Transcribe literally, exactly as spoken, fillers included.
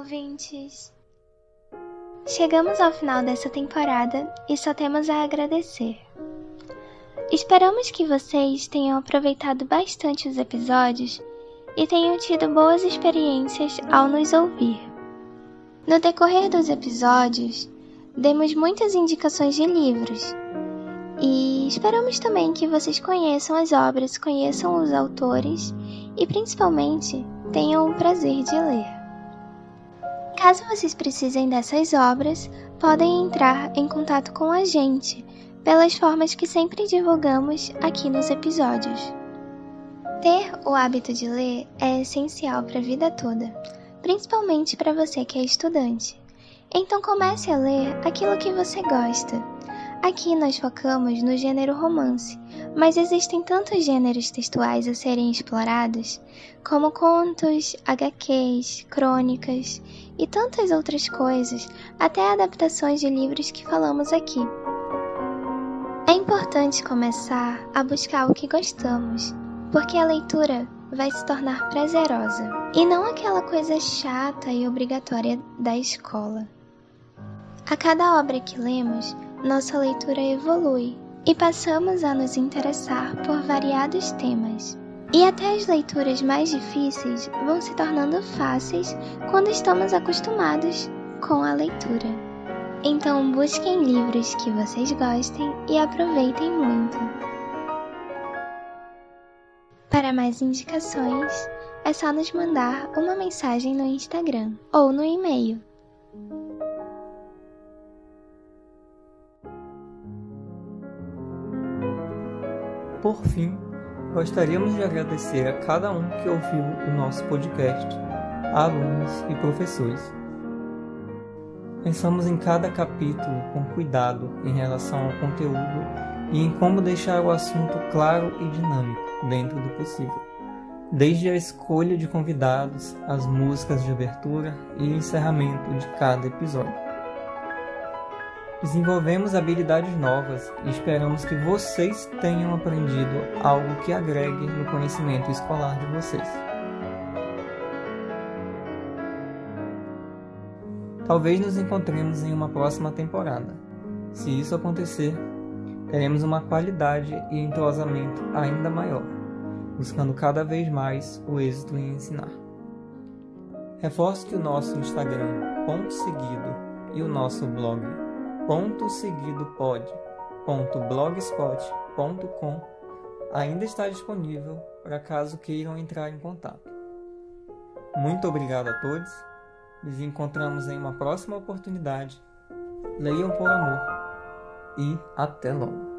ouvintes! Chegamos ao final dessa temporada e só temos a agradecer. Esperamos que vocês tenham aproveitado bastante os episódios e tenham tido boas experiências ao nos ouvir. No decorrer dos episódios, demos muitas indicações de livros e esperamos também que vocês conheçam as obras, conheçam os autores e principalmente tenham o prazer de ler. Caso vocês precisem dessas obras, podem entrar em contato com a gente pelas formas que sempre divulgamos aqui nos episódios. Ter o hábito de ler é essencial para a vida toda, principalmente para você que é estudante. Então comece a ler aquilo que você gosta. Aqui nós focamos no gênero romance, mas existem tantos gêneros textuais a serem explorados, como contos, agá quês, crônicas e tantas outras coisas, até adaptações de livros que falamos aqui. É importante começar a buscar o que gostamos, porque a leitura vai se tornar prazerosa, e não aquela coisa chata e obrigatória da escola. A cada obra que lemos, nossa leitura evolui e passamos a nos interessar por variados temas. E até as leituras mais difíceis vão se tornando fáceis quando estamos acostumados com a leitura. Então busquem livros que vocês gostem e aproveitem muito. Para mais indicações, é só nos mandar uma mensagem no Instagram ou no e-mail. Por fim, gostaríamos de agradecer a cada um que ouviu o nosso podcast, alunos e professores. Pensamos em cada capítulo com cuidado em relação ao conteúdo e em como deixar o assunto claro e dinâmico dentro do possível, desde a escolha de convidados, as músicas de abertura e encerramento de cada episódio. Desenvolvemos habilidades novas e esperamos que vocês tenham aprendido algo que agregue no conhecimento escolar de vocês. Talvez nos encontremos em uma próxima temporada. Se isso acontecer, teremos uma qualidade e entrosamento ainda maior, buscando cada vez mais o êxito em ensinar. Reforço que o nosso Instagram, ponto seguido, e o nosso blog, ponto seguido pod ponto blogspot ponto com, ainda está disponível para caso queiram entrar em contato. Muito obrigado a todos. Nos encontramos em uma próxima oportunidade. Leiam por amor e até logo.